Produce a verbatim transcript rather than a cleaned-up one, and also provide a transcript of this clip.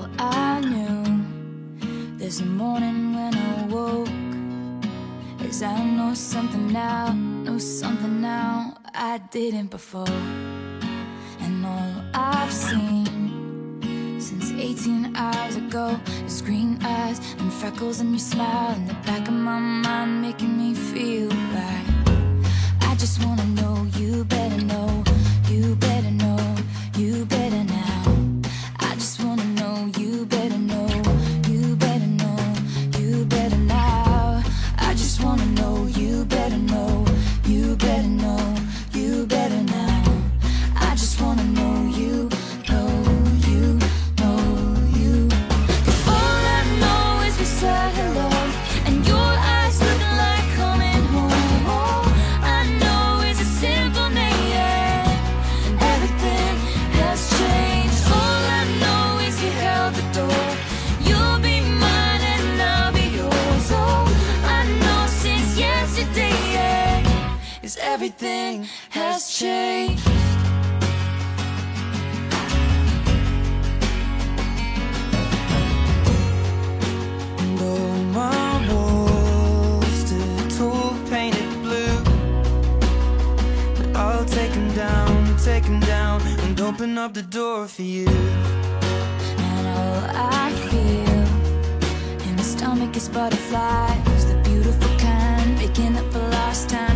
I knew this morning when I woke, 'cause I know something now, know something now I didn't before. And all I've seen since eighteen hours ago is green eyes and freckles and your smile in the back of my mind, making me feel right. I just wanna know you better know, you better know, you better now. I just wanna know you better know, you better know, you better now. I just wanna know you better know, you better know, you better now. I just wanna know you, know you, know you. 'Cause all I know is we said hello, and your eyes looking like coming home. All I know is a simple name. Everything has changed. All I know is you held the door. You'll be mine and I'll be yours. All I know since yesterday is everything has changed. Take 'em down, take 'em down, and open up the door for you. And all I feel in my stomach is butterflies, the beautiful kind, picking up a lost time.